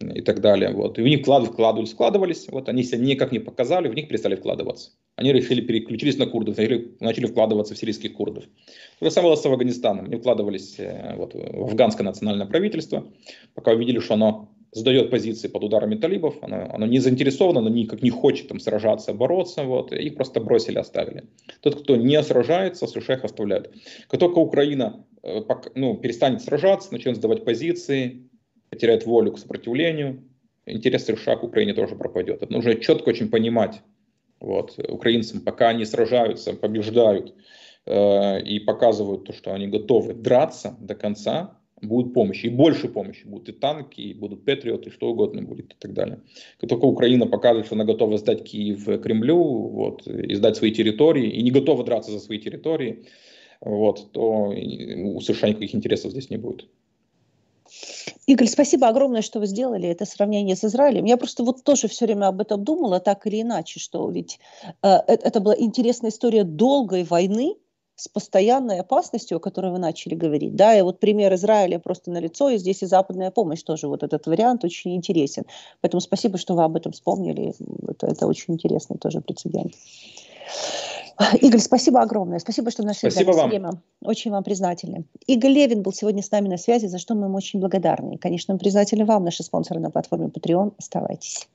и так далее. Вот. И в них вкладывались, вот, они себя никак не показали, в них перестали вкладываться. Они переключились на курдов, начали вкладываться в сирийских курдов. То же самое было с Афганистаном. Они вкладывались вот, в афганское национальное правительство, пока увидели, что оно сдает позиции под ударами талибов, оно не заинтересовано, оно никак не хочет там сражаться, бороться, вот, их просто бросили, оставили. Тот, кто не сражается, США их оставляют. Как только Украина перестанет сражаться, начнет сдавать позиции, потеряет волю к сопротивлению, интерес США к Украине тоже пропадет. Это нужно четко очень понимать вот, украинцам, пока они сражаются, побеждают и показывают то, что они готовы драться до конца, будет помощь, и больше помощи. Будут и танки, и будут патриоты, что угодно будет и так далее. Как только Украина покажет, что она готова сдать Киев Кремлю, вот, и сдать свои территории, и не готова драться за свои территории, вот, то у США никаких интересов здесь не будет. Игорь, спасибо огромное, что вы сделали это сравнение с Израилем. Я просто вот тоже все время об этом думала, так или иначе, что ведь это была интересная история долгой войны с постоянной опасностью, о которой вы начали говорить. Да, и вот пример Израиля просто налицо, и здесь и западная помощь тоже, вот этот вариант очень интересен. Поэтому спасибо, что вы об этом вспомнили. Это очень интересный тоже прецедент. Игорь, спасибо огромное. Спасибо, что нашли для нас время. Очень вам признательны. Игорь Левин был сегодня с нами на связи, за что мы ему очень благодарны. И, конечно, мы признательны вам, наши спонсоры на платформе Patreon. Оставайтесь.